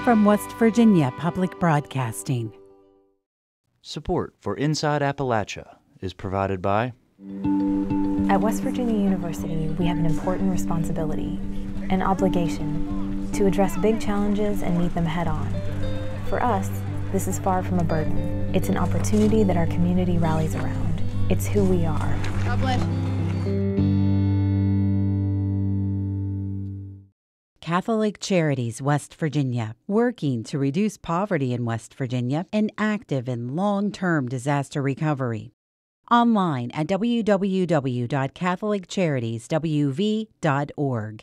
from West Virginia Public Broadcasting. Support for Inside Appalachia is provided by... At West Virginia University, we have an important responsibility, an obligation, to address big challenges and meet them head-on. For us, this is far from a burden. It's an opportunity that our community rallies around. It's who we are. God bless. Catholic Charities West Virginia, working to reduce poverty in West Virginia and active in long-term disaster recovery. Online at www.catholiccharities.wv.org.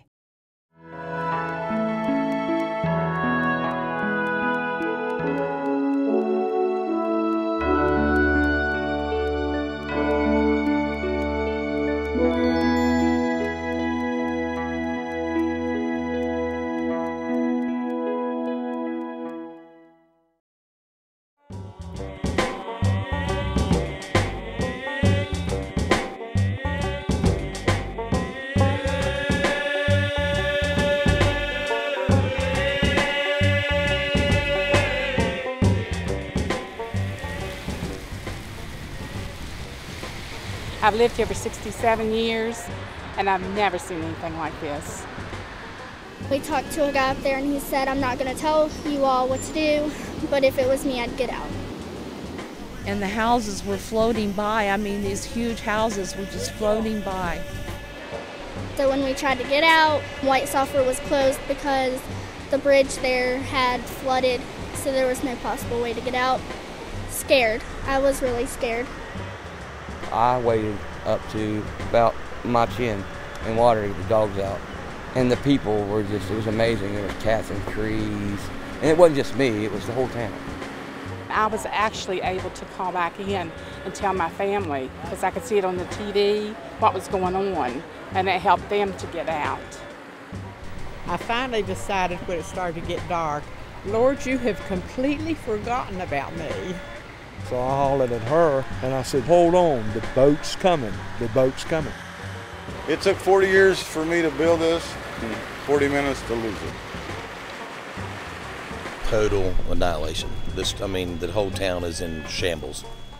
I've lived here for 67 years, and I've never seen anything like this. We talked to a guy up there, and he said, I'm not going to tell you all what to do, but if it was me, I'd get out. And the houses were floating by. I mean, these huge houses were just floating by. So when we tried to get out, White Sulphur was closed because the bridge there had flooded, so there was no possible way to get out. Scared. I was really scared. I waded up to about my chin in water to get the dogs out. And the people were just, it was amazing. There were cats and trees. And it wasn't just me, it was the whole town. I was actually able to call back in and tell my family, because I could see it on the TV, what was going on, and it helped them to get out. I finally decided when it started to get dark, Lord, you have completely forgotten about me. So I hollered at her and I said, hold on, the boat's coming, the boat's coming. It took 40 years for me to build this and 40 minutes to lose it. Total annihilation. The whole town is in shambles.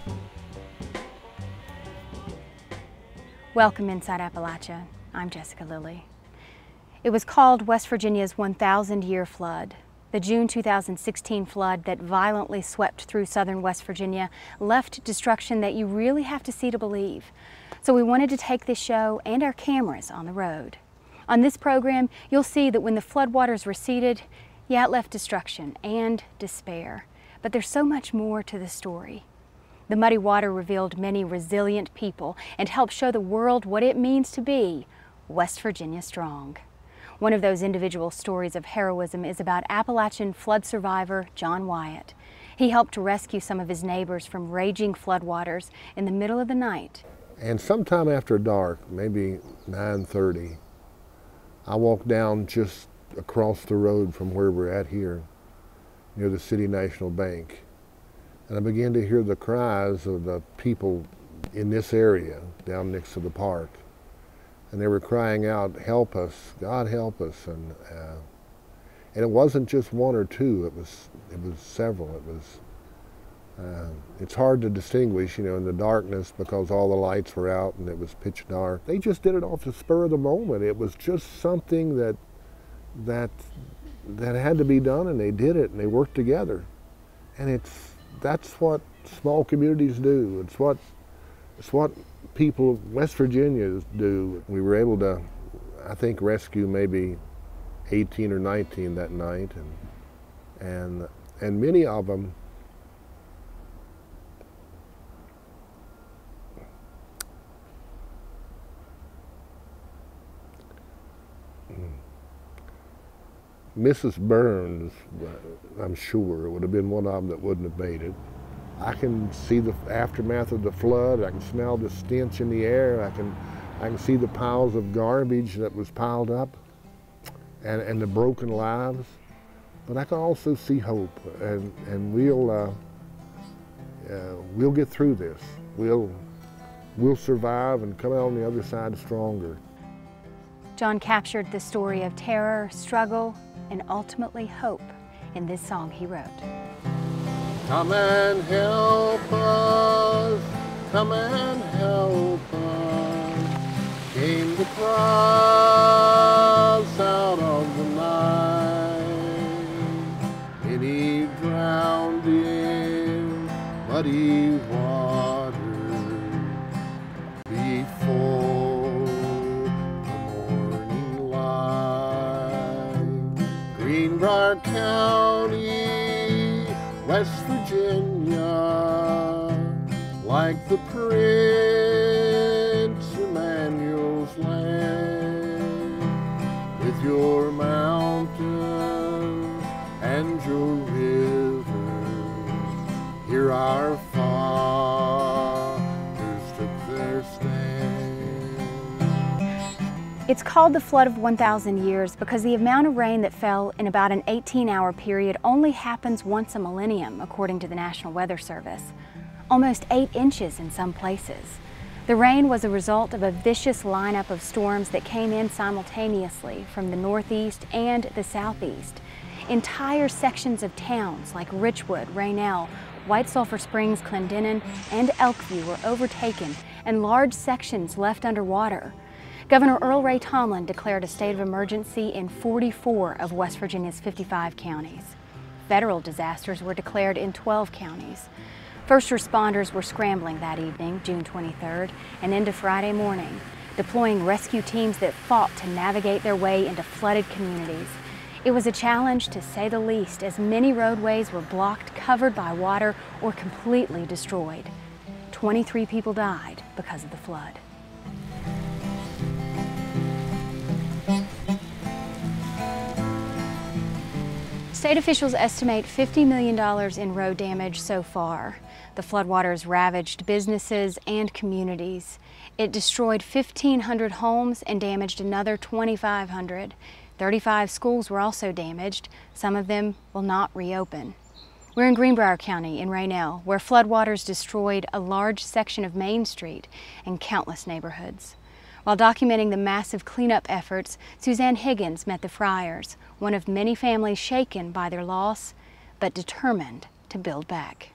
Welcome inside Appalachia. I'm Jessica Lilly. It was called West Virginia's 1,000-year flood. The June 2016 flood that violently swept through southern West Virginia left destruction that you really have to see to believe. So we wanted to take this show and our cameras on the road. On this program, you'll see that when the floodwaters receded, yeah, it left destruction and despair. But there's so much more to the story. The muddy water revealed many resilient people and helped show the world what it means to be West Virginia strong. One of those individual stories of heroism is about Appalachian flood survivor John Wyatt. He helped to rescue some of his neighbors from raging floodwaters in the middle of the night. And sometime after dark, maybe 9:30, I walked down just across the road from where we're at here, near the City National Bank. And I began to hear the cries of the people in this area down next to the park. And they were crying out, help us, God help us. And it wasn't just one or two, it was several. It's hard to distinguish, in the darkness because all the lights were out and it was pitch dark. They just did it off the spur of the moment. It was just something that had to be done, and they did it and they worked together. And that's what small communities do. It's what people of West Virginia do. We were able to, I think, rescue maybe 18 or 19 that night, and many of them Mrs. Burns, I'm sure, would have been one of them that wouldn't have made it. I can see the aftermath of the flood. I can smell the stench in the air. I can see the piles of garbage that was piled up and the broken lives. But I can also see hope, and we'll get through this. We'll survive and come out on the other side stronger. John captured the story of terror, struggle, and ultimately hope in this song he wrote. Come and help us, come and help us. Came the crowds out of the night. Many drowned in muddy water before the morning light. Greenbrier County, West Virginia, like the Prince Emmanuel's land, with your mountains and your rivers, here our fathers took their stand. It's called the Flood of 1,000 Years because the amount of rain that fell in about an 18-hour period only happens once a millennium, according to the National Weather Service. Almost 8 inches in some places. The rain was a result of a vicious lineup of storms that came in simultaneously from the northeast and the southeast. Entire sections of towns like Richwood, Rainelle, White Sulphur Springs, Clendenin, and Elkview were overtaken and large sections left underwater. Governor Earl Ray Tomblin declared a state of emergency in 44 of West Virginia's 55 counties. Federal disasters were declared in 12 counties. First responders were scrambling that evening, June 23rd, and into Friday morning, deploying rescue teams that fought to navigate their way into flooded communities. It was a challenge, to say the least, as many roadways were blocked, covered by water, or completely destroyed. 23 people died because of the flood. State officials estimate $50 million in road damage so far. The floodwaters ravaged businesses and communities. It destroyed 1,500 homes and damaged another 2,500. 35 schools were also damaged. Some of them will not reopen. We're in Greenbrier County in Rainelle, where floodwaters destroyed a large section of Main Street and countless neighborhoods. While documenting the massive cleanup efforts, Suzanne Higgins met the Friars, one of many families shaken by their loss, but determined to build back.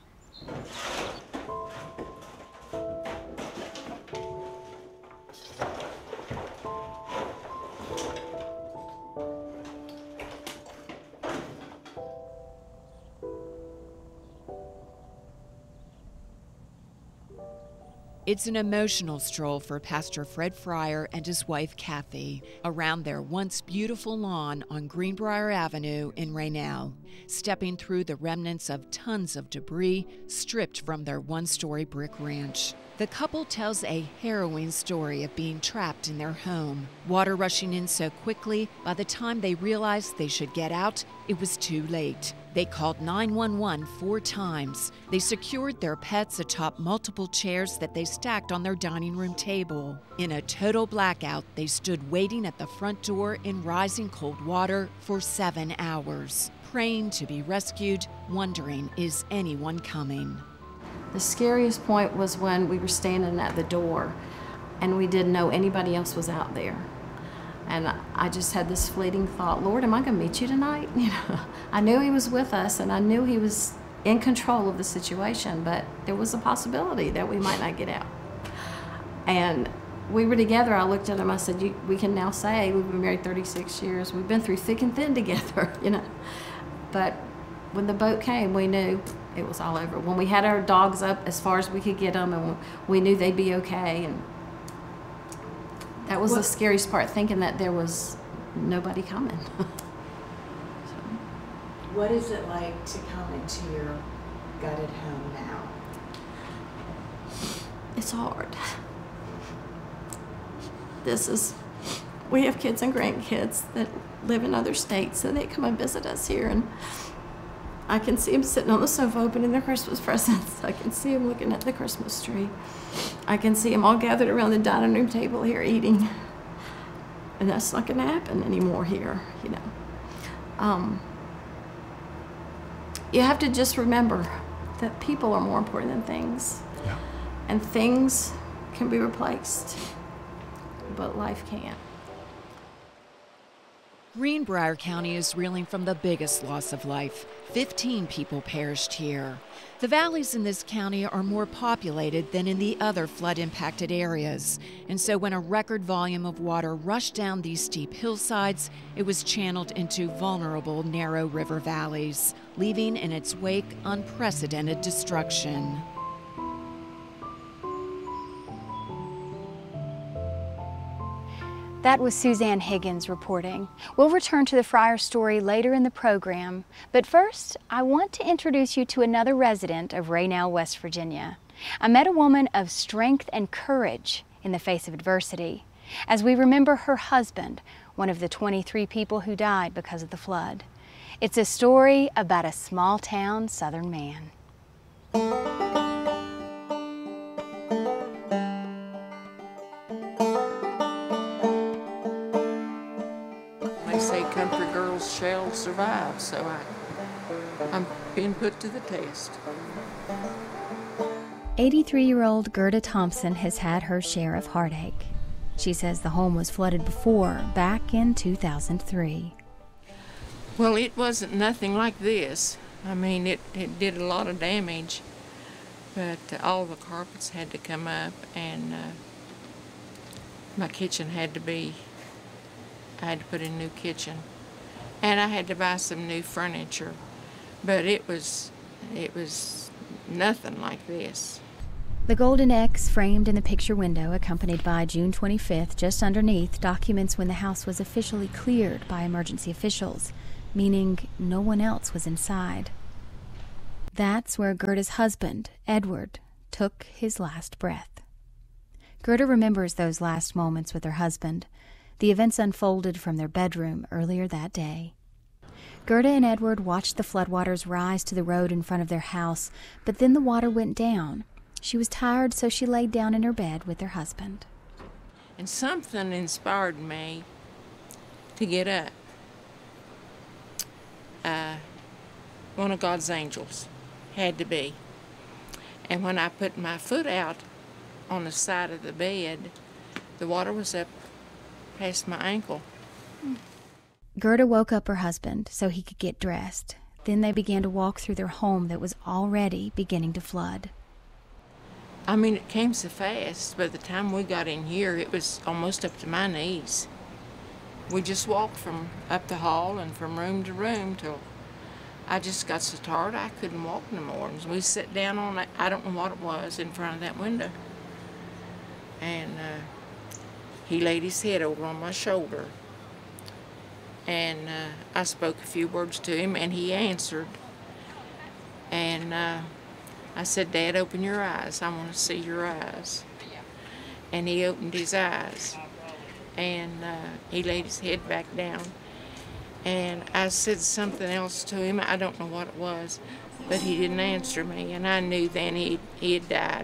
It's an emotional stroll for Pastor Fred Fryer and his wife Kathy around their once beautiful lawn on Greenbrier Avenue in Rainelle, stepping through the remnants of tons of debris stripped from their one-story brick ranch. The couple tells a harrowing story of being trapped in their home. Water rushing in so quickly, by the time they realized they should get out, it was too late. They called 911 4 times. They secured their pets atop multiple chairs that they stacked on their dining room table. In a total blackout, they stood waiting at the front door in rising cold water for 7 hours, praying to be rescued, wondering, is anyone coming? The scariest point was when we were standing at the door and we didn't know anybody else was out there. And I just had this fleeting thought, Lord, am I going to meet you tonight? You know, I knew he was with us and I knew he was in control of the situation, but there was a possibility that we might not get out. And we were together. I looked at him, I said, we can now say we've been married 36 years. We've been through thick and thin together, you know. But when the boat came, we knew it was all over. When we had our dogs up as far as we could get them, and we knew they'd be okay, and that was the scariest part, thinking that there was nobody coming. What is it like to come into your gutted home now? It's hard. We have kids and grandkids that live in other states, so they come and visit us here, and I can see them sitting on the sofa opening their Christmas presents. I can see them looking at the Christmas tree. I can see them all gathered around the dining room table here eating. And that's not going to happen anymore here, you know. You have to just remember that people are more important than things. Yeah. And things can be replaced, but life can't. Greenbrier County is reeling from the biggest loss of life. 15 people perished here. The valleys in this county are more populated than in the other flood-impacted areas. And so when a record volume of water rushed down these steep hillsides, it was channeled into vulnerable, narrow river valleys, leaving in its wake unprecedented destruction. That was Suzanne Higgins reporting. We'll return to the Fryer story later in the program, but first, I want to introduce you to another resident of Rainelle, West Virginia. I met a woman of strength and courage in the face of adversity, as we remember her husband, one of the 23 people who died because of the flood. It's a story about a small-town Southern man. Country girls shall survive, so I'm being put to the test. 83-year-old Gerda Thompson has had her share of heartache. She says the home was flooded before, back in 2003. Well, it wasn't nothing like this. I mean, it did a lot of damage, but all the carpets had to come up, and my kitchen had to be, I had to put in a new kitchen, and I had to buy some new furniture, but it was nothing like this. The golden X framed in the picture window, accompanied by June 25th, just underneath, documents when the house was officially cleared by emergency officials, meaning no one else was inside. That's where Gerda's husband, Edward, took his last breath. Gerda remembers those last moments with her husband. The events unfolded from their bedroom earlier that day. Gerda and Edward watched the floodwaters rise to the road in front of their house, but then the water went down. She was tired, so she laid down in her bed with her husband. And something inspired me to get up. One of God's angels had to be. And when I put my foot out on the side of the bed, the water was up past my ankle. Gerda woke up her husband so he could get dressed. Then they began to walk through their home that was already beginning to flood. I mean, it came so fast. By the time we got in here, it was almost up to my knees. We just walked from up the hall and from room to room till I just got so tired I couldn't walk no more. And we sat down on that, I don't know what it was, in front of that window. And he laid his head over on my shoulder. And I spoke a few words to him, and he answered. And I said, "Dad, open your eyes. I want to see your eyes." And he opened his eyes, and he laid his head back down. And I said something else to him. I don't know what it was, but he didn't answer me, and I knew then he had died.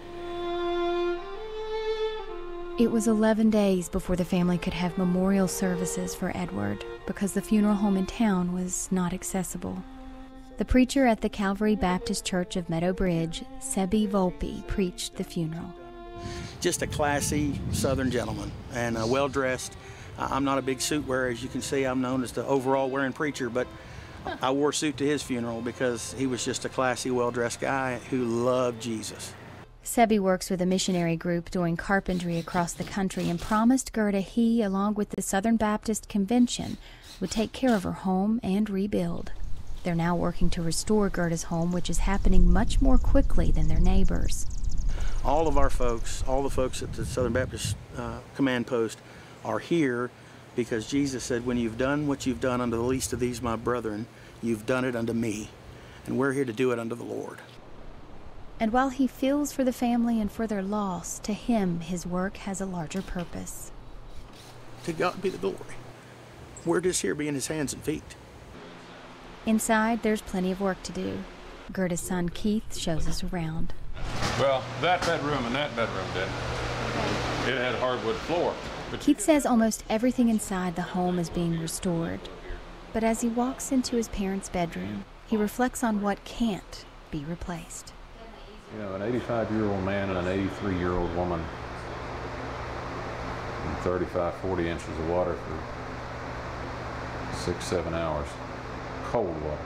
It was 11 days before the family could have memorial services for Edward because the funeral home in town was not accessible. The preacher at the Calvary Baptist Church of Meadow Bridge, Sebi Volpe, preached the funeral. Just a classy Southern gentleman and well-dressed. I'm not a big suit wearer. As you can see, I'm known as the overall wearing preacher, but I wore a suit to his funeral because he was just a classy, well-dressed guy who loved Jesus. Sebi works with a missionary group doing carpentry across the country and promised Gerda he, along with the Southern Baptist Convention, would take care of her home and rebuild. They're now working to restore Gerda's home, which is happening much more quickly than their neighbors. All of our folks, all the folks at the Southern Baptist Command Post are here because Jesus said, "When you've done what you've done unto the least of these, my brethren, you've done it unto me." And we're here to do it unto the Lord. And while he feels for the family and for their loss, to him his work has a larger purpose. To God be the glory. We're just here being his hands and feet. Inside, there's plenty of work to do. Gerda's son Keith shows us around. Well, that bedroom and that bedroom did. It had hardwood floor. Keith says almost everything inside the home is being restored. But as he walks into his parents' bedroom, he reflects on what can't be replaced. You know, an 85-year-old man and an 83-year-old woman in 35, 40 inches of water for 6, 7 hours, cold water.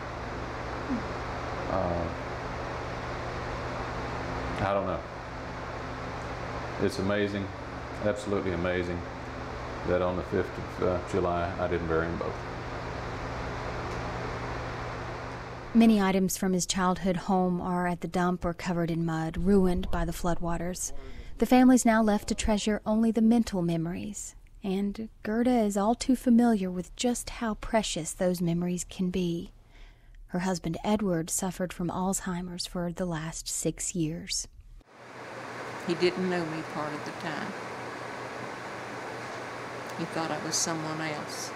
I don't know. It's amazing, absolutely amazing, that on the 5th of July I didn't bury them both. Many items from his childhood home are at the dump or covered in mud, ruined by the floodwaters. The family's now left to treasure only the mental memories, and Gerda is all too familiar with just how precious those memories can be. Her husband Edward suffered from Alzheimer's for the last 6 years. He didn't know me part of the time. He thought I was someone else.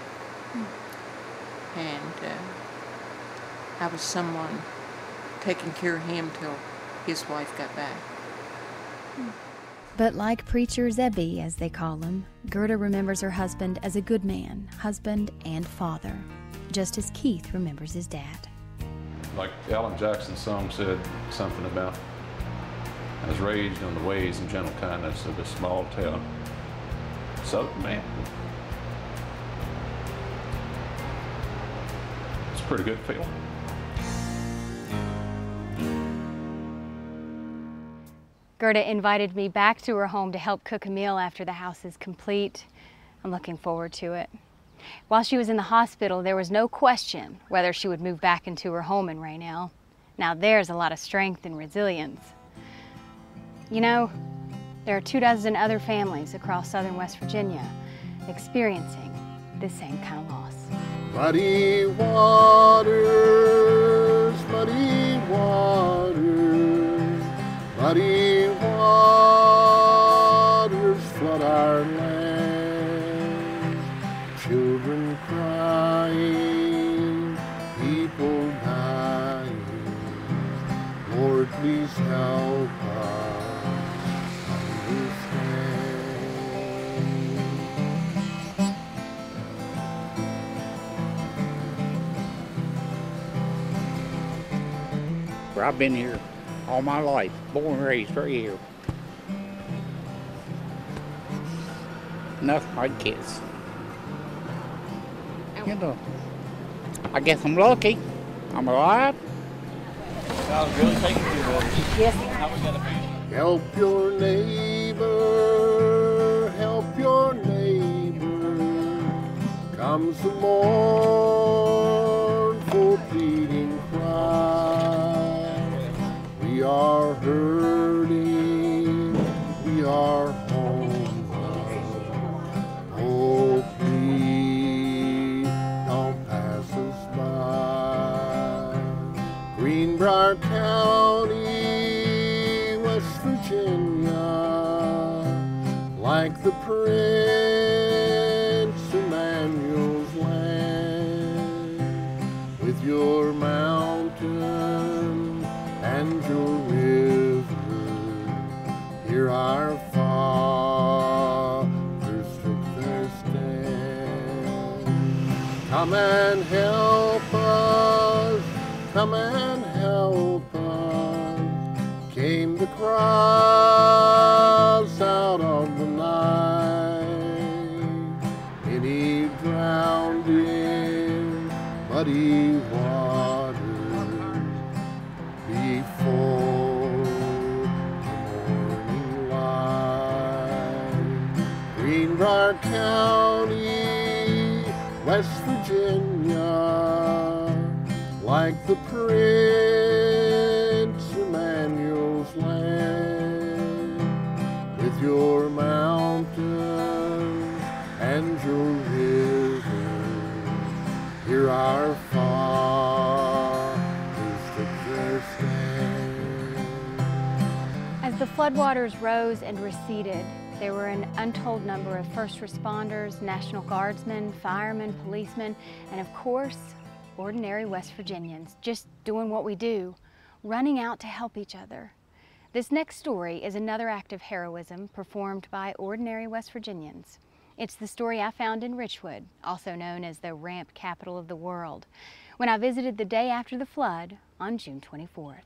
And I was someone taking care of him till his wife got back. But like Preacher Zebby, as they call him, Gerda remembers her husband as a good man, husband and father, just as Keith remembers his dad. Like Alan Jackson's song said something about, I was raised on the ways and gentle kindness of a small town Southern man. It's a pretty good feeling. Gerda invited me back to her home to help cook a meal after the house is complete. I'm looking forward to it. While she was in the hospital, there was no question whether she would move back into her home in Rainelle. Now there's a lot of strength and resilience. You know, there are 24 other families across southern West Virginia experiencing this same kind of loss. Muddy waters, muddy waters, muddy waters flood our land. Children crying, people dying. Lord, please help us understand. I've been here all my life, born and raised right here. Nothing like kids. You know, I guess I'm lucky. I'm alive. I was really taking care of it. Yes. Help your neighbor, help your neighbor. Comes the mournful pleading cry. We are hurting, we are homeless. Oh, please don't pass us by. Greenbrier County, West Virginia, like the Prince Emmanuel's land, with your mountain and your river, here our fathers took their stand. Come and help us, come and help us, came the cries out of the night. Many drowned in muddy waters before the morning light. Greenbrier County, West Virginia, like the Prince Emmanuel's land, with your mountain and your river, here our fathers took their stand. As the floodwaters rose and receded, there were an untold number of first responders, National Guardsmen, firemen, policemen, and of course, ordinary West Virginians, just doing what we do, running out to help each other. This next story is another act of heroism performed by ordinary West Virginians. It's the story I found in Richwood, also known as the ramp capital of the world, when I visited the day after the flood on June 24th.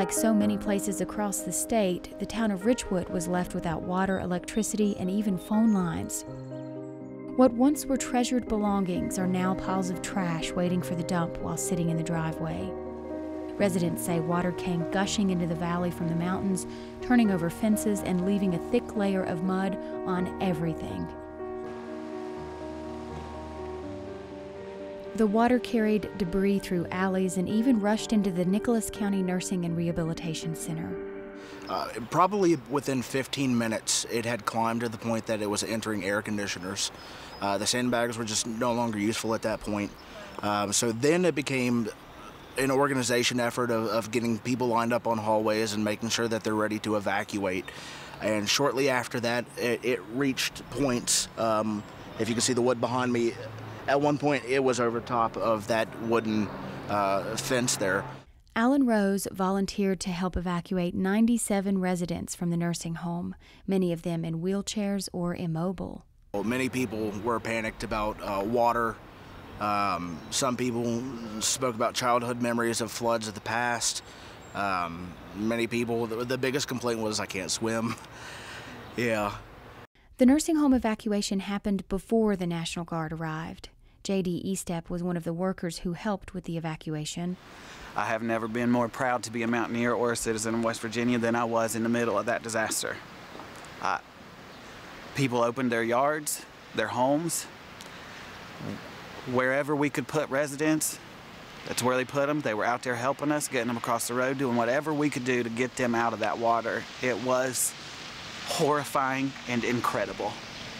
Like so many places across the state, the town of Richwood was left without water, electricity, and even phone lines. What once were treasured belongings are now piles of trash waiting for the dump while sitting in the driveway. Residents say water came gushing into the valley from the mountains, turning over fences and leaving a thick layer of mud on everything. The water carried debris through alleys and even rushed into the Nicholas County Nursing and Rehabilitation Center. Probably within 15 minutes, it had climbed to the point that it was entering air conditioners. The sandbags were just no longer useful at that point. So then it became an organization effort of getting people lined up on hallways and making sure that they're ready to evacuate. And shortly after that, it reached points. If you can see the wood behind me, at one point it was over top of that wooden fence there. Alan Rose volunteered to help evacuate 97 residents from the nursing home, many of them in wheelchairs or immobile. Many people were panicked about water. Some people spoke about childhood memories of floods of the past. Many people, the biggest complaint was, I can't swim. Yeah. The nursing home evacuation happened before the National Guard arrived. J.D. Estep was one of the workers who helped with the evacuation. I have never been more proud to be a mountaineer or a citizen of West Virginia than I was in the middle of that disaster. People opened their yards, their homes. Wherever we could put residents, that's where they put them. They were out there helping us, getting them across the road, doing whatever we could do to get them out of that water. It was horrifying and incredible.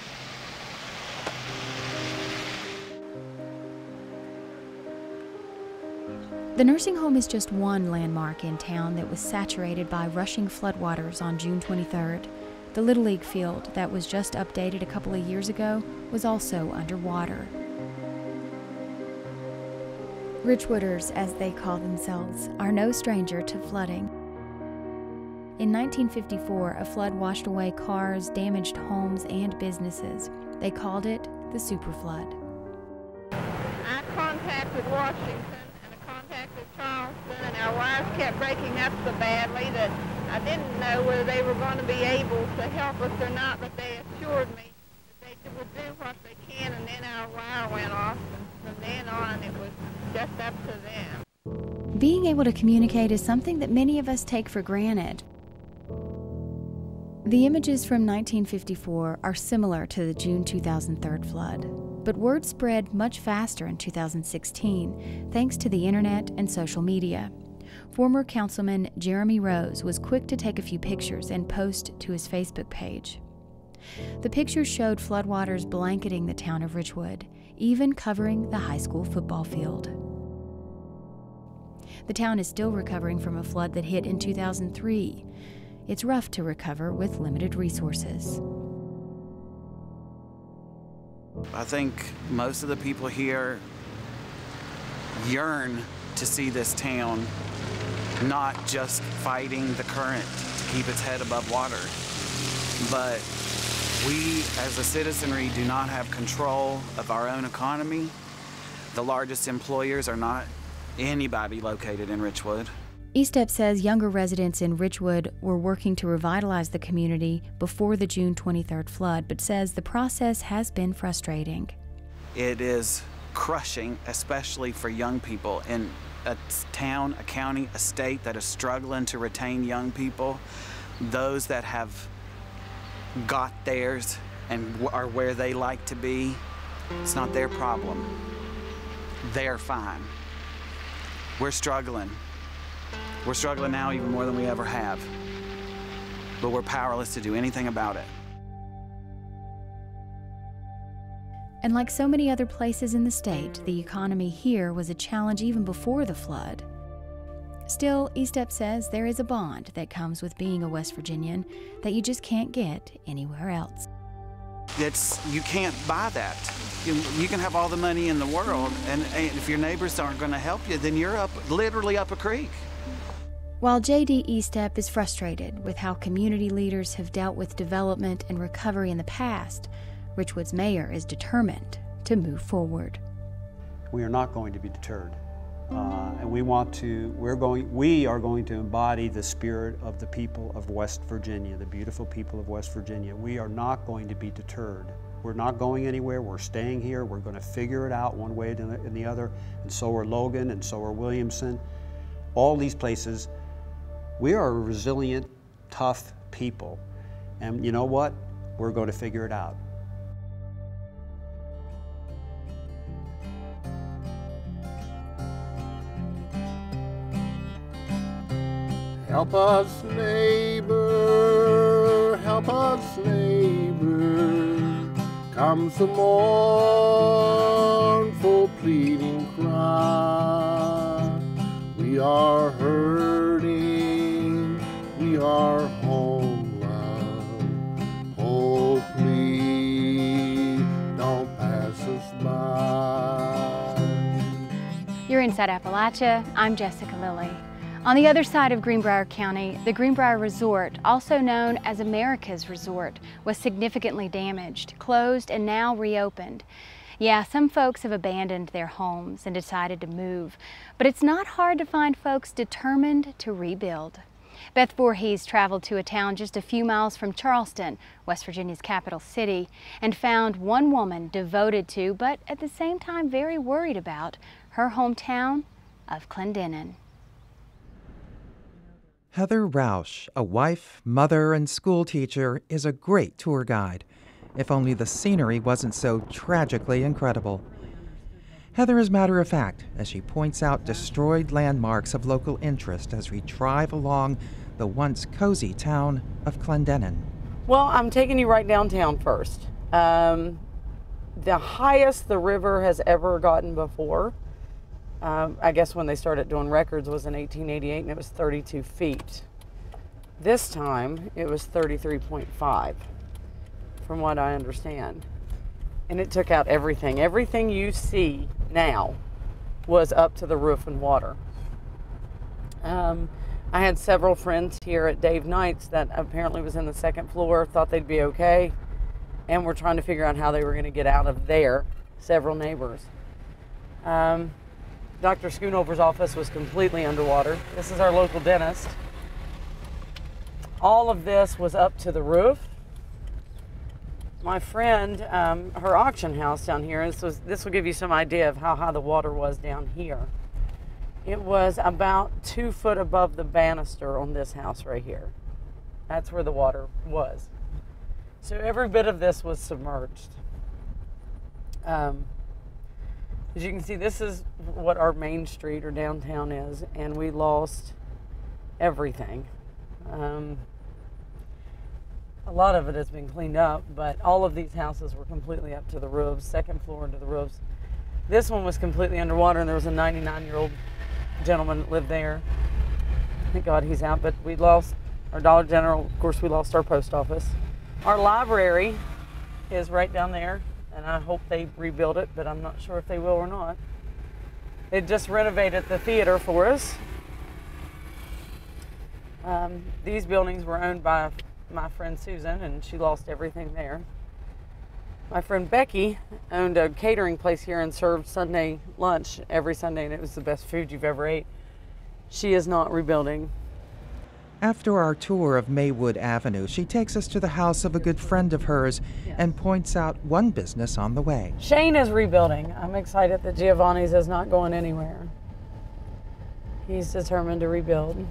The nursing home is just one landmark in town that was saturated by rushing floodwaters on June 23rd. The Little League field that was just updated a couple of years ago was also underwater. Richwooders, as they call themselves, are no stranger to flooding. In 1954, a flood washed away cars, damaged homes, and businesses. They called it the Super Flood. I contacted Washington and I contacted Charleston, and our wires kept breaking up so badly that I didn't know whether they were going to be able to help us or not, but they assured me that they would do what they can, and then our wire went off, and from then on it was just up to them. Being able to communicate is something that many of us take for granted. The images from 1954 are similar to the June 2003 flood, but word spread much faster in 2016 thanks to the internet and social media. Former Councilman Jeremy Rose was quick to take a few pictures and post to his Facebook page. The pictures showed floodwaters blanketing the town of Richwood, even covering the high school football field. The town is still recovering from a flood that hit in 2003. It's rough to recover with limited resources. I think most of the people here yearn to see this town not just fighting the current to keep its head above water, but we as a citizenry do not have control of our own economy. The largest employers are not anybody located in Richwood. Estep says younger residents in Richwood were working to revitalize the community before the June 23rd flood, but says the process has been frustrating. It is crushing, especially for young people in a town, a county, a state that is struggling to retain young people. Those that have got theirs and are where they like to be, it's not their problem. They're fine. We're struggling. We're struggling now even more than we ever have, but we're powerless to do anything about it. And like so many other places in the state, the economy here was a challenge even before the flood. Still, Estep says there is a bond that comes with being a West Virginian that you just can't get anywhere else. You can't buy that. You can have all the money in the world, and if your neighbors aren't going to help you, then you're literally up a creek. While J.D. Estep is frustrated with how community leaders have dealt with development and recovery in the past, Richwood's mayor is determined to move forward. We are not going to be deterred. And we are going to embody the spirit of the people of West Virginia, the beautiful people of West Virginia. We are not going to be deterred. We're not going anywhere. We're staying here. We're going to figure it out one way and the other. And so are Logan, and so are Williamson. All these places, we are a resilient, tough people. And you know what? We're going to figure it out. Help us, neighbor, help us, neighbor. Come some mournful pleading cry. We are hurting, we are homeless. Oh, please don't pass us by. You're inside Appalachia. I'm Jessica Lilly. On the other side of Greenbrier County, the Greenbrier Resort, also known as America's Resort, was significantly damaged, closed, and now reopened. Yeah, some folks have abandoned their homes and decided to move, but it's not hard to find folks determined to rebuild. Beth Voorhees traveled to a town just a few miles from Charleston, West Virginia's capital city, and found one woman devoted to, but at the same time very worried about, her hometown of Clendenin. Heather Roush, a wife, mother, and school teacher, is a great tour guide, if only the scenery wasn't so tragically incredible. Heather is matter-of-fact as she points out destroyed landmarks of local interest as we drive along the once cozy town of Clendenin. Well, I'm taking you right downtown first. The highest the river has ever gotten before, I guess when they started doing records, was in 1888, and it was 32 feet. This time, it was 33.5, from what I understand. And it took out everything. Everything you see now was up to the roof and water. I had several friends here at Dave Knight's that apparently was in the second floor, thought they'd be okay, and were trying to figure out how they were going to get out of there, several neighbors. Dr. Schoonover's office was completely underwater. This is our local dentist. All of this was up to the roof. My friend, her auction house down here, this will give you some idea of how high the water was down here. It was about 2 foot above the banister on this house right here. That's where the water was. So every bit of this was submerged. As you can see, this is what our main street or downtown is, and we lost everything. A lot of it has been cleaned up, but all of these houses were completely up to the roofs, second floor into the roofs. This one was completely underwater, and there was a 99-year-old gentleman that lived there. Thank God he's out, but we lost our Dollar General. Of course, we lost our post office. Our library is right down there, and I hope they rebuild it, but I'm not sure if they will or not. They just renovated the theater for us. These buildings were owned by my friend Susan, and she lost everything there. My friend Becky owned a catering place here and served Sunday lunch every Sunday, and it was the best food you've ever ate. She is not rebuilding. After our tour of Maywood Avenue, she takes us to the house of a good friend of hers and points out one business on the way. Shane is rebuilding. I'm excited that Giovanni's is not going anywhere. He's determined to rebuild.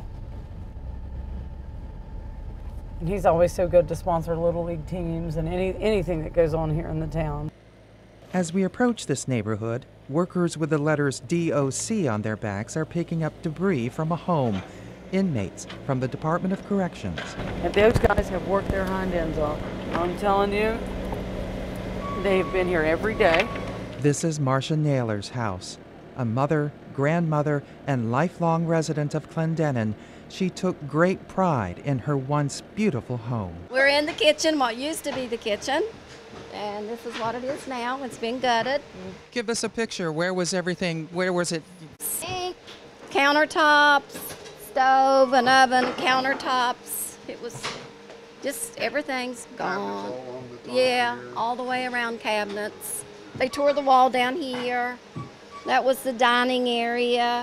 And he's always so good to sponsor Little League teams and anything that goes on here in the town. As we approach this neighborhood, workers with the letters DOC on their backs are picking up debris from a home. Inmates from the Department of Corrections. And those guys have worked their hind ends off. I'm telling you, they've been here every day. This is Marcia Naylor's house. A mother, grandmother, and lifelong resident of Clendenin, she took great pride in her once beautiful home. We're in the kitchen, what used to be the kitchen, and this is what it is now. It's been gutted. Give us a picture. Where was everything? Where was it? Sink, countertops, stove, an oven, countertops. It was just everything's gone. Yeah, all the way around cabinets. They tore the wall down here. That was the dining area.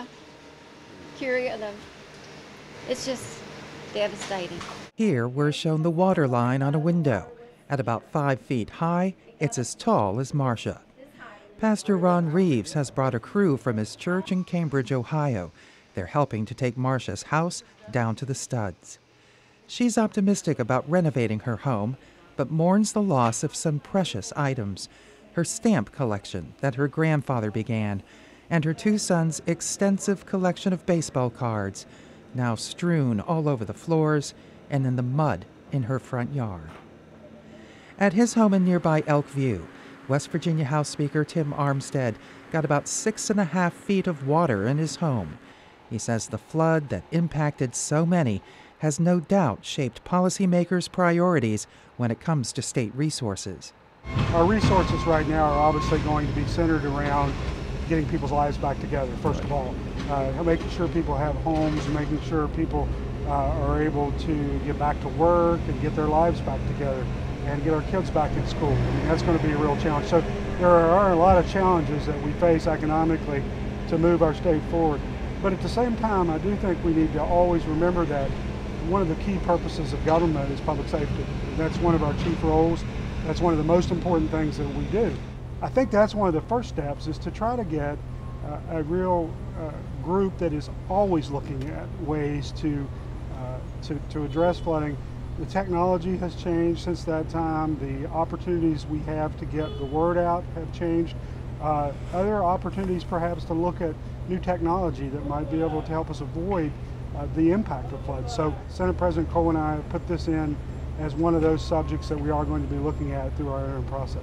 It's just devastating. Here we're shown the water line on a window. At about 5 feet high, it's as tall as Marcia. Pastor Ron Reeves has brought a crew from his church in Cambridge, Ohio. They're helping to take Marcia's house down to the studs. She's optimistic about renovating her home, but mourns the loss of some precious items. Her stamp collection that her grandfather began, and her 2 sons' extensive collection of baseball cards, now strewn all over the floors and in the mud in her front yard. At his home in nearby Elk View, West Virginia House Speaker Tim Armstead got about 6.5 feet of water in his home. He says the flood that impacted so many has no doubt shaped policymakers' priorities when it comes to state resources. Our resources right now are obviously going to be centered around getting people's lives back together, first of all. Making sure people have homes, and making sure people are able to get back to work and get their lives back together and get our kids back in school. I mean, that's going to be a real challenge. So there are a lot of challenges that we face economically to move our state forward. But at the same time, I do think we need to always remember that one of the key purposes of government is public safety. That's one of our chief roles. That's one of the most important things that we do. I think that's one of the first steps, is to try to get a real group that is always looking at ways to address flooding. The technology has changed since that time. The opportunities we have to get the word out have changed. Other opportunities perhaps to look at new technology that might be able to help us avoid the impact of floods. So Senate President Cole and I have put this in as one of those subjects that we are going to be looking at through our interim process.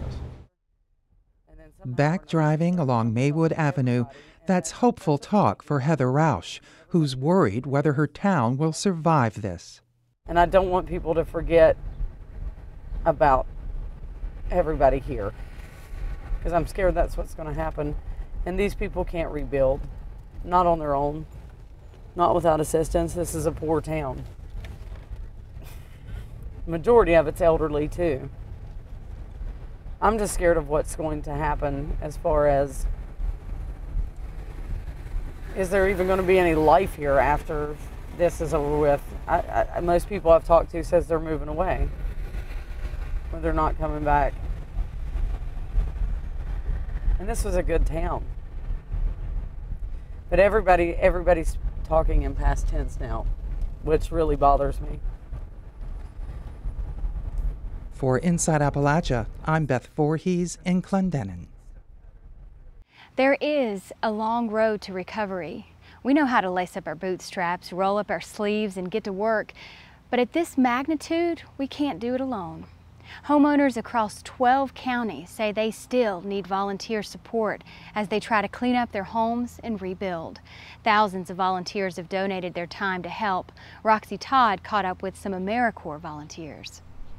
Back driving along Maywood Avenue, that's hopeful talk for Heather Rausch, who's worried whether her town will survive this. And I don't want people to forget about everybody here, because I'm scared that's what's going to happen. And these people can't rebuild, not on their own, not without assistance. This is a poor town. Majority of it's elderly too. I'm just scared of what's going to happen as far as, is there even going to be any life here after this is over with? Most people I've talked to says they're moving away, or they're not coming back. And this was a good town. But everybody's talking in past tense now, which really bothers me. For Inside Appalachia, I'm Beth Voorhees in Clendenin. There is a long road to recovery. We know how to lace up our bootstraps, roll up our sleeves, and get to work. But at this magnitude, we can't do it alone. Homeowners across 12 counties say they still need volunteer support as they try to clean up their homes and rebuild. Thousands of volunteers have donated their time to help. Roxy Todd caught up with some AmeriCorps volunteers.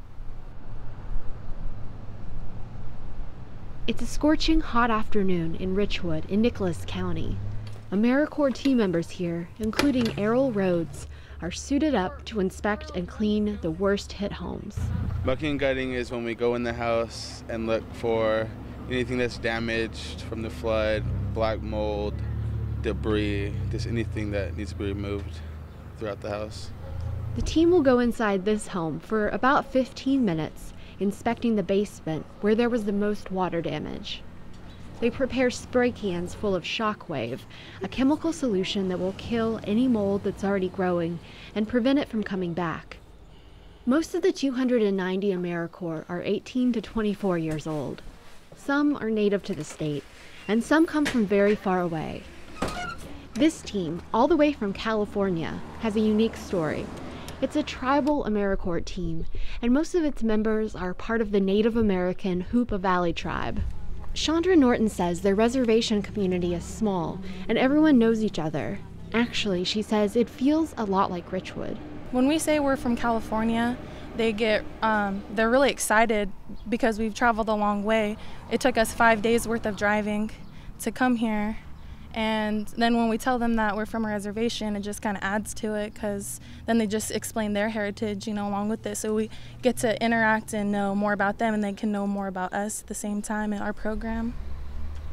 It's a scorching hot afternoon in Richwood in Nicholas County. AmeriCorps team members here, including Errol Rhodes, are suited up to inspect and clean the worst hit homes. Mucking and gutting is when we go in the house and look for anything that's damaged from the flood, black mold, debris, just anything that needs to be removed throughout the house. The team will go inside this home for about 15 minutes, inspecting the basement where there was the most water damage. They prepare spray cans full of Shockwave, a chemical solution that will kill any mold that's already growing and prevent it from coming back. Most of the 290 AmeriCorps are 18 to 24 years old. Some are native to the state, and some come from very far away. This team, all the way from California, has a unique story. It's a tribal AmeriCorps team, and most of its members are part of the Native American Hoopa Valley tribe. Chandra Norton says their reservation community is small, and everyone knows each other. Actually, she says it feels a lot like Richwood. When we say we're from California, they're really excited because we've traveled a long way. It took us 5 days worth of driving to come here. And then when we tell them that we're from a reservation, it just kind of adds to it, because then they just explain their heritage, along with it. So we get to interact and know more about them, and they can know more about us at the same time in our program.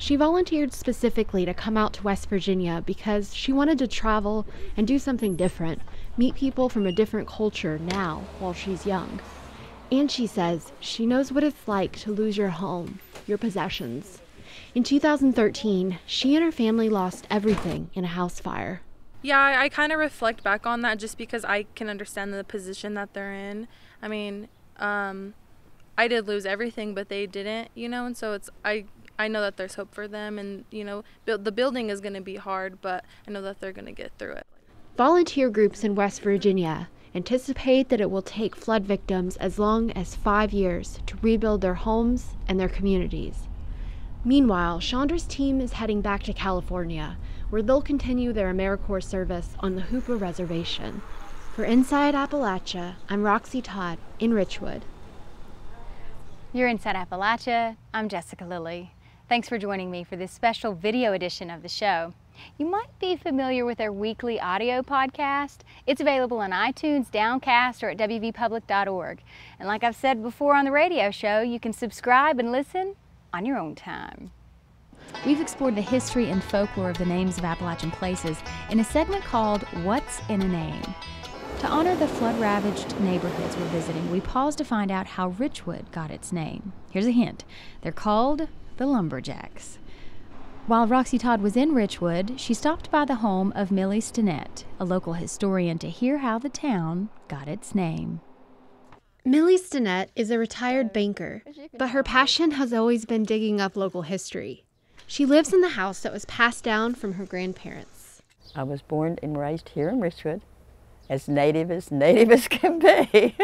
She volunteered specifically to come out to West Virginia because she wanted to travel and do something different, meet people from a different culture now while she's young. And she says she knows what it's like to lose your home, your possessions. In 2013, she and her family lost everything in a house fire. Yeah, I kind of reflect back on that just because I can understand the position that they're in. I mean, I did lose everything, but they didn't, and so I know that there's hope for them, and, the building is going to be hard, but I know that they're going to get through it. Volunteer groups in West Virginia anticipate that it will take flood victims as long as 5 years to rebuild their homes and their communities. Meanwhile, Chandra's team is heading back to California, where they'll continue their AmeriCorps service on the Hooper Reservation. For Inside Appalachia, I'm Roxy Todd in Richwood. You're Inside Appalachia. I'm Jessica Lilly. Thanks for joining me for this special video edition of the show. You might be familiar with our weekly audio podcast. It's available on iTunes, Downcast, or at WVPublic.org. And like I've said before on the radio show, you can subscribe and listen on your own time. We've explored the history and folklore of the names of Appalachian places in a segment called What's in a Name? To honor the flood-ravaged neighborhoods we're visiting, we paused to find out how Richwood got its name. Here's a hint. They're called the Lumberjacks. While Roxy Todd was in Richwood, she stopped by the home of Millie Stinnett, a local historian, to hear how the town got its name. Millie Stinnett is a retired banker, but her passion has always been digging up local history. She lives in the house that was passed down from her grandparents. I was born and raised here in Richwood, as native as can be.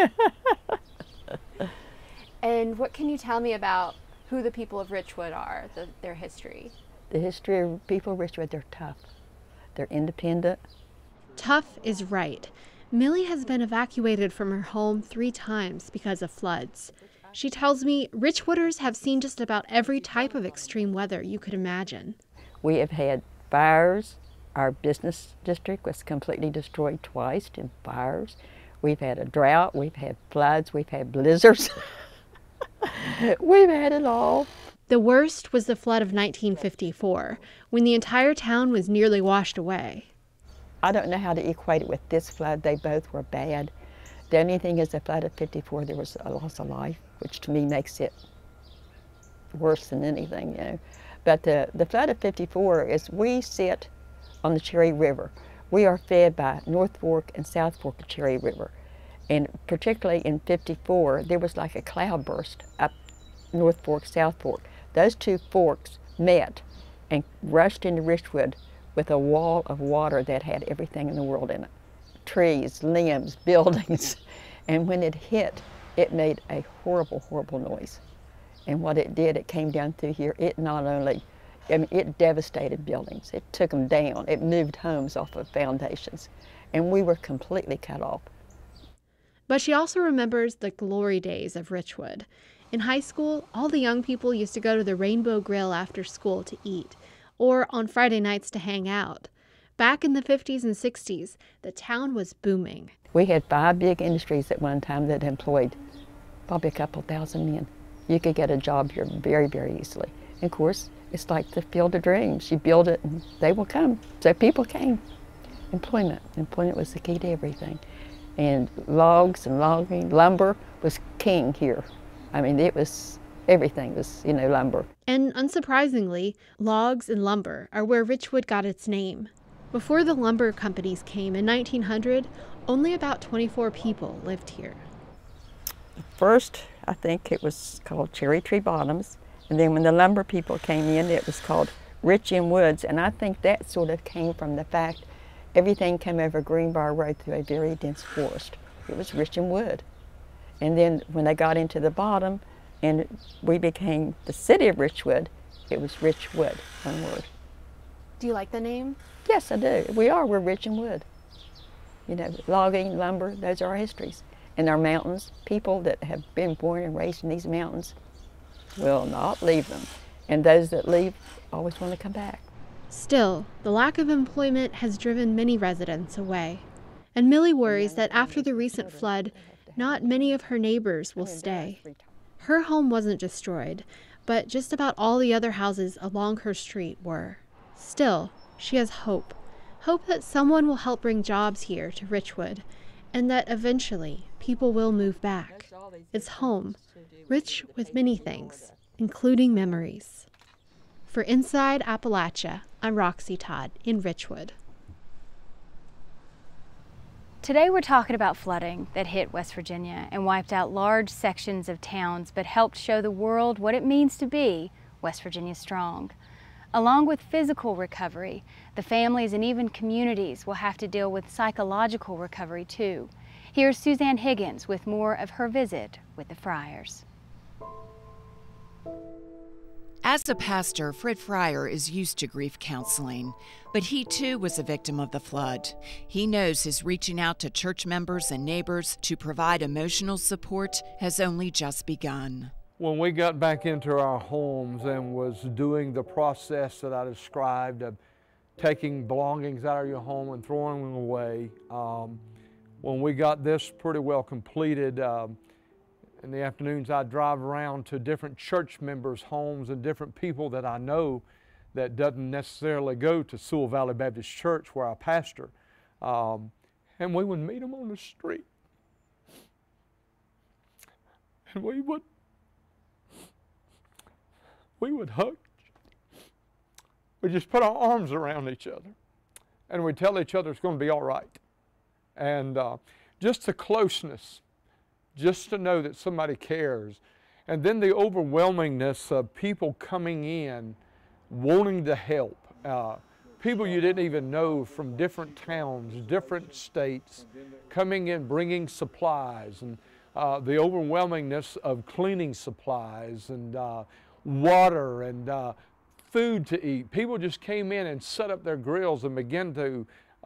And what can you tell me about who the people of Richwood are, their history? The history of people of Richwood, they're tough. They're independent. Tough is right. Millie has been evacuated from her home 3 times because of floods. She tells me Richwooders have seen just about every type of extreme weather you could imagine. We have had fires. Our business district was completely destroyed twice in fires. We've had a drought, we've had floods, we've had blizzards. We've had it all. The worst was the flood of 1954, when the entire town was nearly washed away. I don't know how to equate it with this flood. They both were bad. The only thing is the flood of 54, there was a loss of life, which to me makes it worse than anything, But the flood of 54 is we sit on the Cherry River. We are fed by North Fork and South Fork of Cherry River. And particularly in 54, there was like a cloudburst up North Fork, South Fork. Those 2 forks met and rushed into Richwood with a wall of water that had everything in the world in it. Trees, limbs, buildings. And when it hit, it made a horrible, horrible noise. And what it did, it came down through here. It not only, it devastated buildings. It took them down. It moved homes off of foundations. And we were completely cut off. But she also remembers the glory days of Richwood. In high school, all the young people used to go to the Rainbow Grill after school to eat, or on Friday nights to hang out. Back in the 50s and 60s, the town was booming. We had 5 big industries at one time that employed probably a couple thousand men. You could get a job here very, very easily. And of course, it's like the field of dreams. You build it and they will come. So people came. Employment. Employment was the key to everything. And logs and logging, lumber was king here. I mean, it was, everything was, lumber. And unsurprisingly, logs and lumber are where Richwood got its name. Before the lumber companies came in 1900, only about 24 people lived here. First, I think it was called Cherry Tree Bottoms. And then when the lumber people came in, it was called Rich in Woods. And I think that sort of came from the fact everything came over Greenbrier Road through a very dense forest. It was rich in wood. And then when they got into the bottom and we became the city of Richwood, it was Richwood, one word. Do you like the name? Yes, I do. We're rich in wood. Logging, lumber, those are our histories. And our mountains, people that have been born and raised in these mountains will not leave them. And those that leave always want to come back. Still, the lack of employment has driven many residents away. And Millie worries that after the recent flood, not many of her neighbors will stay. Her home wasn't destroyed, but just about all the other houses along her street were. Still, she has hope. Hope that someone will help bring jobs here to Richwood, and that eventually people will move back. It's home, rich with many things, including memories. For Inside Appalachia, I'm Roxy Todd in Richwood. Today we're talking about flooding that hit West Virginia and wiped out large sections of towns, but helped show the world what it means to be West Virginia strong. Along with physical recovery, the families and even communities will have to deal with psychological recovery too. Here's Suzanne Higgins with more of her visit with the Friars. As a pastor, Fred Fryer is used to grief counseling, but he too was a victim of the flood. He knows his reaching out to church members and neighbors to provide emotional support has only just begun. When we got back into our homes and was doing the process that I described of taking belongings out of your home and throwing them away, when we got this pretty well completed, in the afternoons I'd drive around to different church members' homes and different people that I know that doesn't necessarily go to Sewell Valley Baptist Church where I pastor, and we would meet them on the street, and we would hug. We just put our arms around each other, and we tell each other it's going to be all right. And just the closeness, just to know that somebody cares. And then the overwhelmingness of people coming in, wanting to help. People you didn't even know from different towns, different states, coming in, bringing supplies, and the overwhelmingness of cleaning supplies and water and food to eat. People just came in and set up their grills and began to,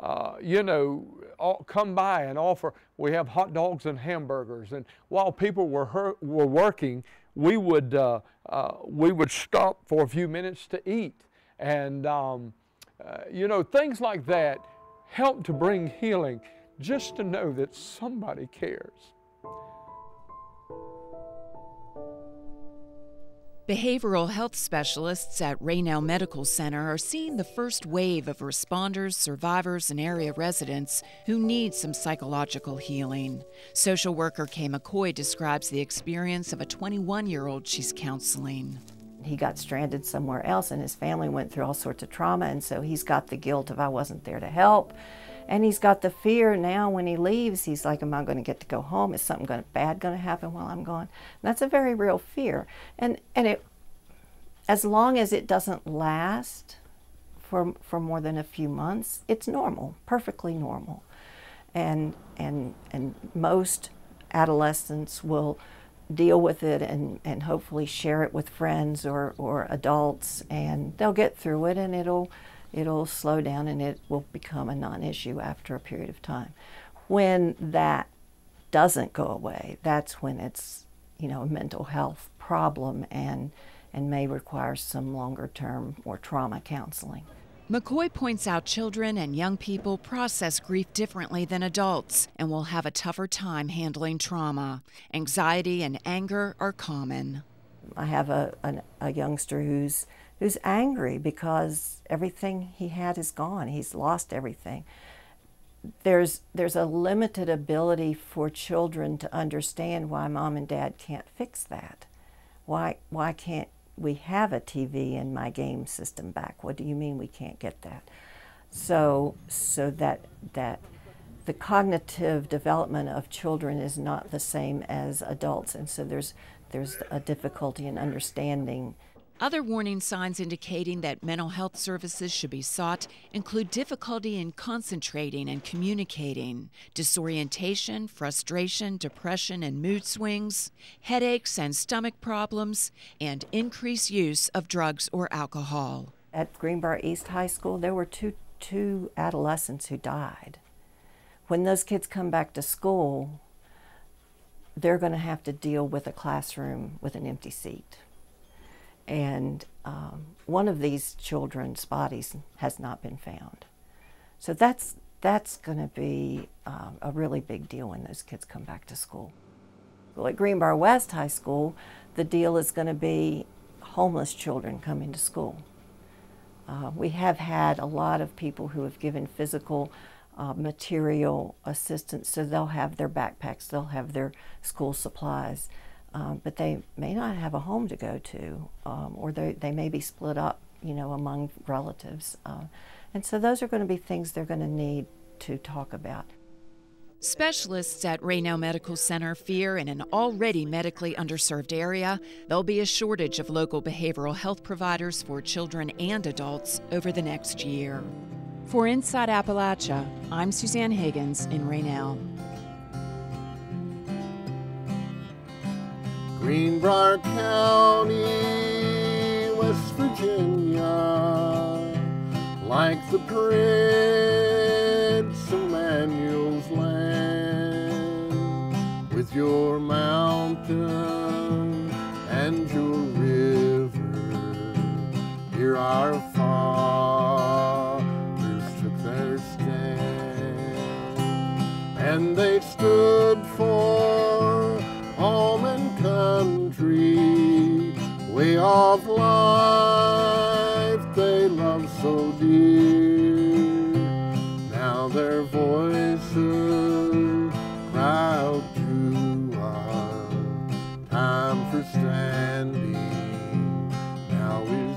come by and offer. We have hot dogs and hamburgers, and while people were working, we would stop for a few minutes to eat, and things like that help to bring healing. Just to know that somebody cares. Behavioral health specialists at Rainelle Medical Center are seeing the first wave of responders, survivors, and area residents who need some psychological healing. Social worker Kay McCoy describes the experience of a 21-year-old she's counseling. He got stranded somewhere else, and his family went through all sorts of trauma, and so he's got the guilt of I wasn't there to help. And he's got the fear now when he leaves, he's like, am I going to get to go home? Is something bad going to happen while I'm gone? And that's a very real fear. And it, as long as it doesn't last for more than a few months, it's normal, perfectly normal. And most adolescents will deal with it and hopefully share it with friends or adults, and they'll get through it, and it'll slow down and it will become a non-issue after a period of time. When that doesn't go away, that's when it's, a mental health problem and may require some longer-term or trauma counseling. McCoy points out children and young people process grief differently than adults and will have a tougher time handling trauma. Anxiety and anger are common. I have a youngster who's angry because everything he had is gone. He's lost everything. There's a limited ability for children to understand why mom and dad can't fix that. Why can't we have a TV in my game system back? What do you mean we can't get that? So that the cognitive development of children is not the same as adults, and so there's a difficulty in understanding. Other warning signs indicating that mental health services should be sought include difficulty in concentrating and communicating, disorientation, frustration, depression and mood swings, headaches and stomach problems, and increased use of drugs or alcohol. At Greenbrier East High School, there were two adolescents who died. When those kids come back to school, they're going to have to deal with a classroom with an empty seat. And one of these children's bodies has not been found. So that's going to be a really big deal when those kids come back to school. Well, at Greenbrier West High School, the deal is going to be homeless children coming to school. We have had a lot of people who have given physical material assistance, so they'll have their backpacks, they'll have their school supplies, but they may not have a home to go to, or they may be split up, you know, among relatives. And so those are going to be things they're going to need to talk about. Specialists at Rainelle Medical Center fear in an already medically underserved area, there'll be a shortage of local behavioral health providers for children and adults over the next year. For Inside Appalachia, I'm Suzanne Higgins in Rainelle. Greenbrier County, West Virginia, like the Prince Emmanuel's land, with your mountain and your river, here our fathers took their stand, and they stood for home and country, way of life they love so dear. Now their voices cry out to us, time for standing now is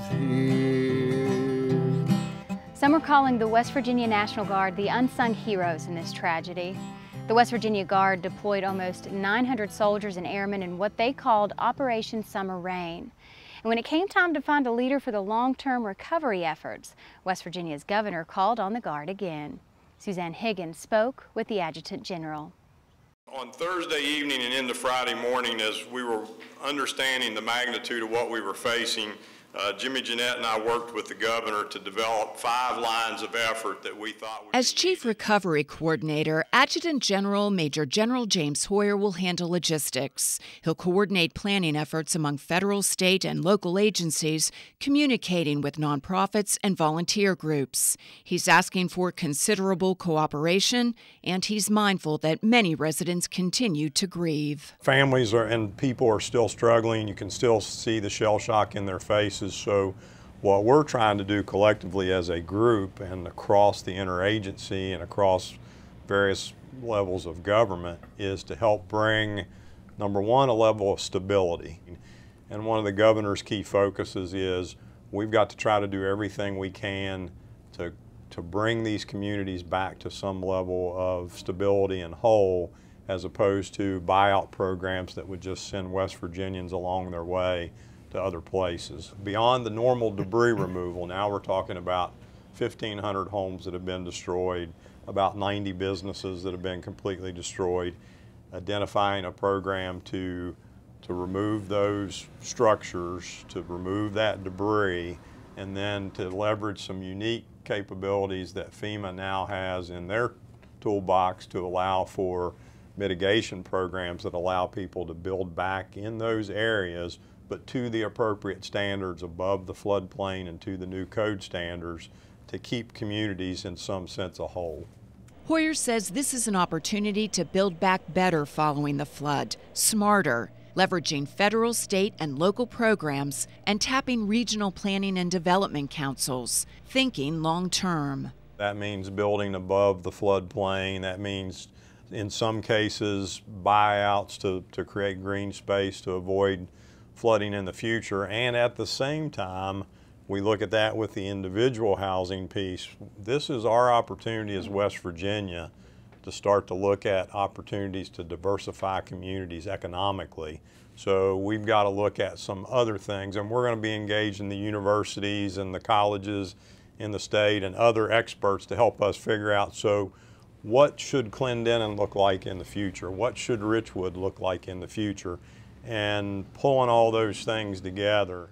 here. Some are calling the West Virginia National Guard the unsung heroes in this tragedy. The West Virginia Guard deployed almost 900 soldiers and airmen in what they called Operation Summer Rain. And when it came time to find a leader for the long-term recovery efforts, West Virginia's governor called on the Guard again. Suzanne Higgins spoke with the Adjutant General. On Thursday evening and into Friday morning, as we were understanding the magnitude of what we were facing, Jimmy Jeanette and I worked with the governor to develop 5 lines of effort that we thought would. As Chief Recovery Coordinator, Adjutant General Major General James Hoyer will handle logistics. He'll coordinate planning efforts among federal, state, and local agencies, communicating with nonprofits and volunteer groups. He's asking for considerable cooperation, and he's mindful that many residents continue to grieve. Families and people are still struggling. You can still see the shell shock in their faces. So what we're trying to do collectively as a group and across the interagency and across various levels of government is to help bring, number one, a level of stability. And one of the governor's key focuses is we've got to try to do everything we can to bring these communities back to some level of stability and whole, as opposed to buyout programs that would just send West Virginians along their way to other places. Beyond the normal debris removal, now we're talking about 1,500 homes that have been destroyed, about 90 businesses that have been completely destroyed, identifying a program to remove those structures, to remove that debris, and then to leverage some unique capabilities that FEMA now has in their toolbox to allow for mitigation programs that allow people to build back in those areas, but to the appropriate standards above the floodplain and to the new code standards to keep communities in some sense a whole. Hoyer says this is an opportunity to build back better following the flood, smarter, leveraging federal, state, and local programs, and tapping regional planning and development councils, thinking long-term. That means building above the floodplain. That means, in some cases, buyouts to create green space to avoid flooding in the future. And at the same time, we look at that with the individual housing piece. This is our opportunity as West Virginia to start to look at opportunities to diversify communities economically. So we've got to look at some other things, and we're going to be engaged in the universities and the colleges in the state and other experts to help us figure out, so what should Clendenin look like in the future? What should Richwood look like in the future? And pulling all those things together.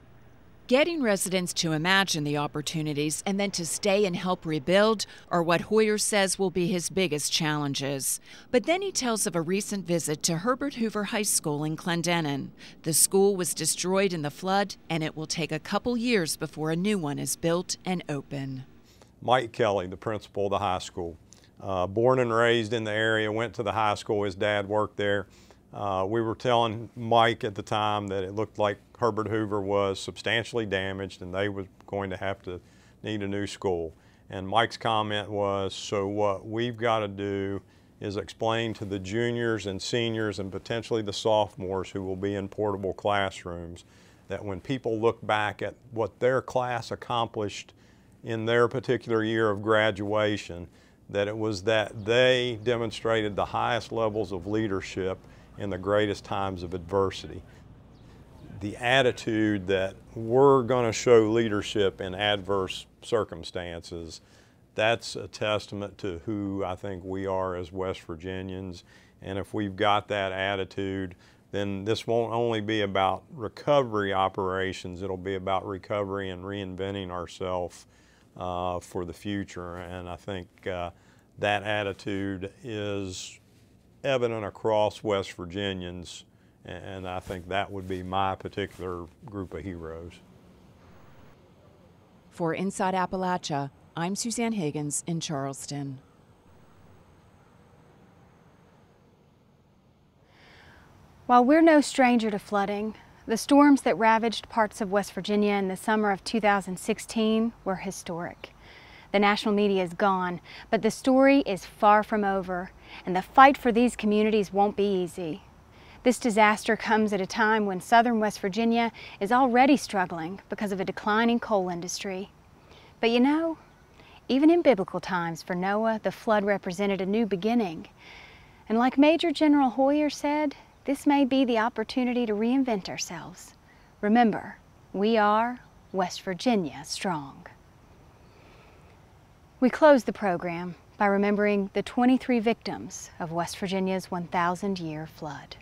Getting residents to imagine the opportunities and then to stay and help rebuild are what Hoyer says will be his biggest challenges. But then he tells of a recent visit to Herbert Hoover High School in Clendenin. The school was destroyed in the flood, and it will take a couple years before a new one is built and open. Mike Kelly, the principal of the high school, born and raised in the area, went to the high school. His dad worked there. We were telling Mike at the time that it looked like Herbert Hoover was substantially damaged and they were going to have to need a new school. And Mike's comment was, so what we've got to do is explain to the juniors and seniors and potentially the sophomores who will be in portable classrooms that when people look back at what their class accomplished in their particular year of graduation, that it was that they demonstrated the highest levels of leadership in the greatest times of adversity. The attitude that we're going to show leadership in adverse circumstances, that's a testament to who I think we are as West Virginians. And if we've got that attitude, then this won't only be about recovery operations, it'll be about recovery and reinventing ourselves for the future. And I think that attitude is evident across West Virginians, and I think that would be my particular group of heroes. For Inside Appalachia, I'm Suzanne Higgins in Charleston. While we're no stranger to flooding, the storms that ravaged parts of West Virginia in the summer of 2016 were historic. The national media is gone, but the story is far from over, and the fight for these communities won't be easy. This disaster comes at a time when southern West Virginia is already struggling because of a declining coal industry. But you know, even in biblical times for Noah, the flood represented a new beginning. And like Major General Hoyer said, this may be the opportunity to reinvent ourselves. Remember, we are West Virginia strong. We close the program by remembering the 23 victims of West Virginia's 1,000-year flood.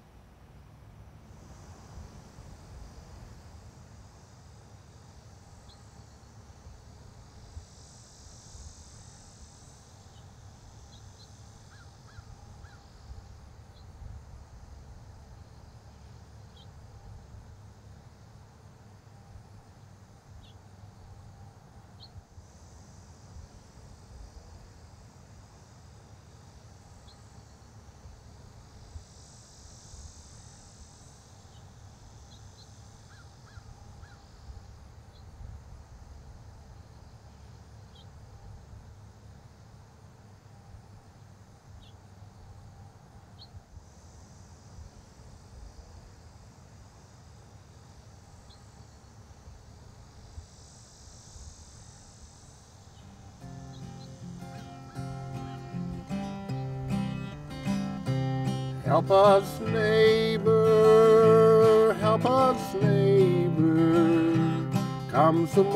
Help us, neighbor, comes the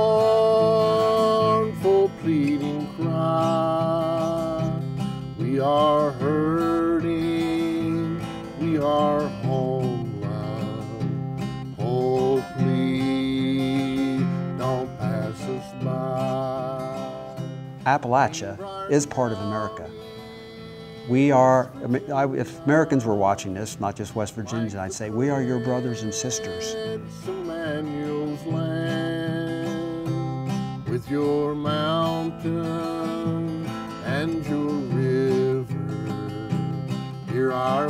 mournful pleading cry. We are hurting, we are homeless. Oh, please don't pass us by. Appalachia is part of America. We are, if Americans were watching this, not just West Virginians, I'd say we are your brothers and sisters. With your mountain and your river, here our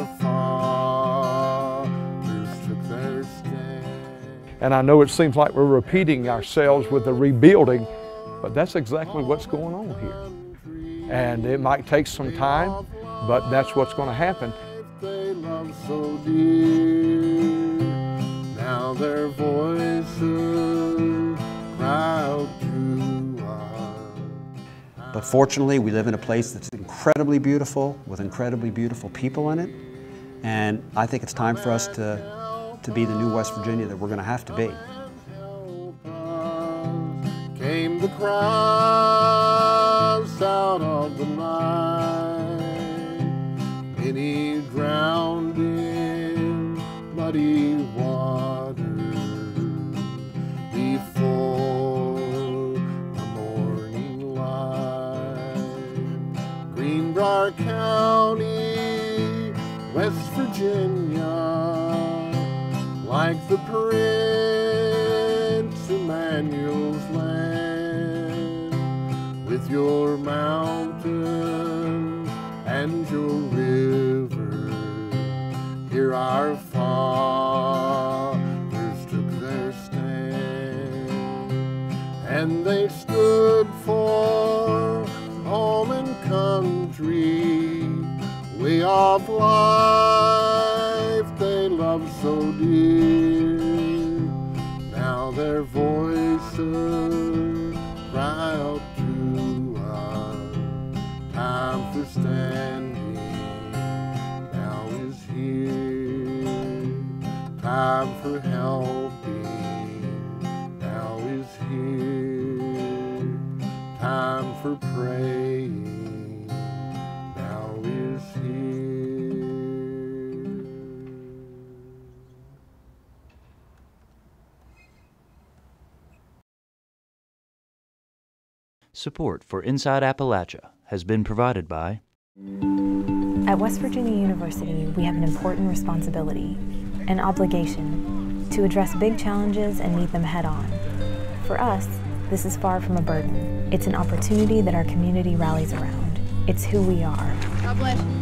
fathers took their stand. And I know it seems like we're repeating ourselves with the rebuilding, but that's exactly what's going on here. And it might take some time, but that's what's going to happen. They love so dear, now their voices cry out to us. But fortunately, we live in a place that's incredibly beautiful, with incredibly beautiful people in it. And I think it's time for us to be the new West Virginia that we're going to have to be. Came the cries out of the night, many drowned in muddy water before the morning light. Greenbrier County, West Virginia, like the Prince Emmanuel's land, with your mountains and your river, our fathers took their stand, and they stood for home and country, way of life they loved so dear. Now their voices cry out to us, time for standing now is here, time for helping now is here, time for praying now is here. Support for Inside Appalachia has been provided by... At West Virginia University, we have an important responsibility, an obligation, to address big challenges and meet them head-on. For us, this is far from a burden. It's an opportunity that our community rallies around. It's who we are. God bless you.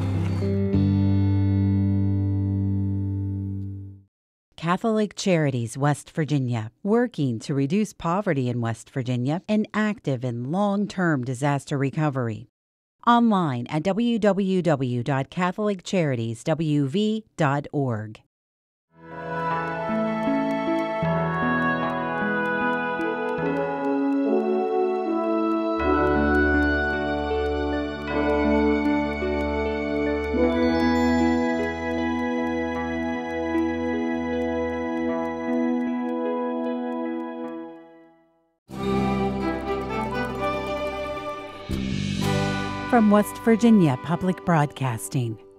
Catholic Charities West Virginia, working to reduce poverty in West Virginia and active in long-term disaster recovery. Online at www.catholiccharities.wv.org. From West Virginia Public Broadcasting.